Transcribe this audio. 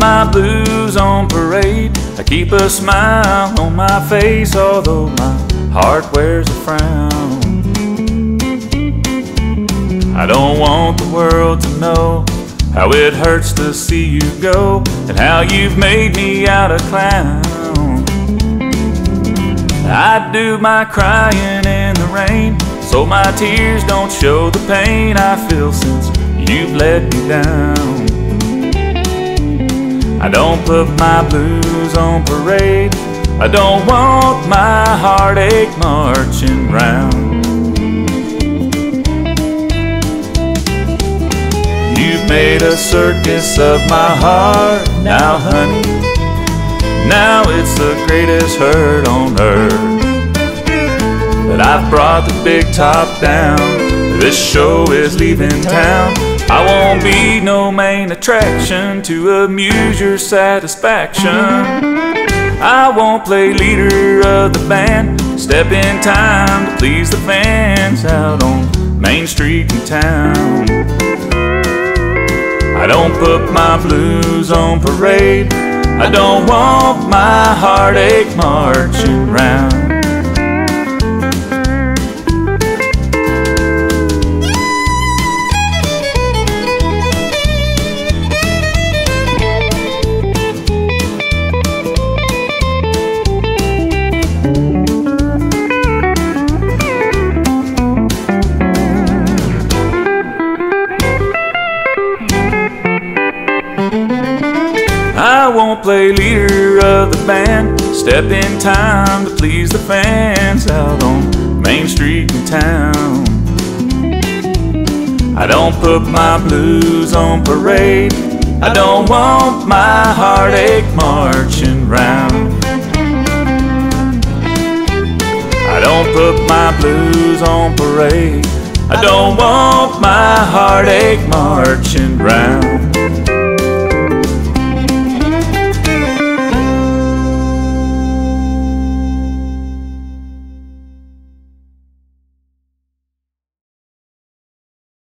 my blues on parade. I keep a smile on my face, although my heart wears a frown. I don't want the world to know how it hurts to see you go, and how you've made me out a clown. I do my crying in the rain, so my tears don't show the pain I feel since you've let me down. I don't put my blues on parade. I don't want my heartache marching round. You've made a circus of my heart now, honey. Now it's the greatest hurt on earth. But I've brought the big top down. This show is leaving town. I won't be no main attraction to amuse your satisfaction. I won't play leader of the band, step in time to please the fans out on Main Street in town. I don't put my blues on parade. I don't want my heartache marching round. I won't play leader of the band, step in time to please the fans out on Main Street in town. I don't put my blues on parade. I don't want my heartache marching round. I don't put my blues on parade. I don't want my heartache marching round.